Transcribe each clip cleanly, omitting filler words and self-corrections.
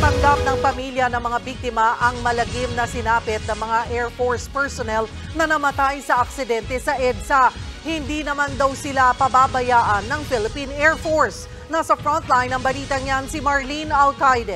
Natanggap ng pamilya ng mga biktima ang malagim na sinapit ng mga Air Force personnel na namatay sa aksidente sa EDSA. Hindi naman daw sila pababayaan ng Philippine Air Force. Nasa frontline ng balitang yan si Marlene Alcaide.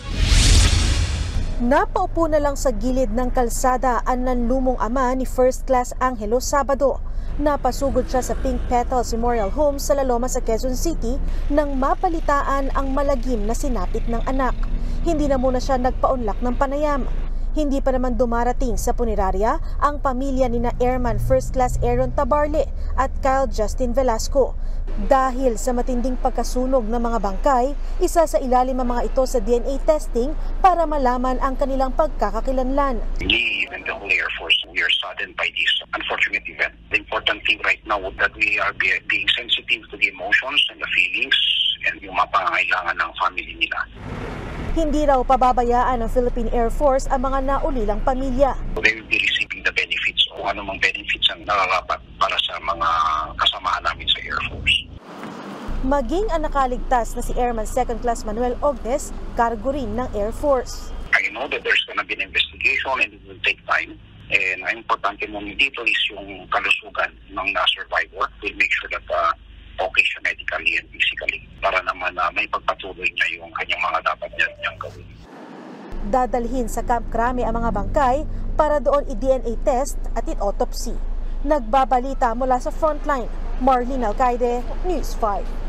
Napaupo na lang sa gilid ng kalsada ang nanlumong ama ni First Class Angelo Sabado. Napasugod siya sa Pink Petals Memorial Home sa Laloma sa Quezon City nang mapalitaan ang malagim na sinapit ng anak. Hindi na muna siya nagpaunlak ng panayam. Hindi pa naman dumarating sa punerarya ang pamilya ni na Airman First Class Aaron Tabarle at Kyle Justin Velasco. Dahil sa matinding pagkasunog ng mga bangkay, isa sa ilalim ang mga ito sa DNA testing para malaman ang kanilang pagkakakilanlan. We and the whole Air Force, we are saddened by this unfortunate event. The important thing right now is that we are being sensitive to the emotions and the feelings and yung mga pangangailangan ng family nila. Hindi raw pababayaan ng Philippine Air Force ang mga naulilang pamilya. They will be receiving the benefits o anumang benefits ang nararapat para sa mga kasamahan namin sa Air Force. Maging ang nakaligtas na si Airman Second Class Manuel Ognes, cargo rin ng Air Force. I know that there's going to be an investigation and it will take time. And ang importante mo dito is yung kalusugan ng survivor. We'll make sure that okay siya medically and physically para naman may pagpatuloy niya yung kanyang mga dapat niyang gawin. Dadalhin sa Camp Crame ang mga bangkay para doon i-DNA test at i-autopsy. Nagbabalita mula sa frontline, Marlene Alcaide, News 5.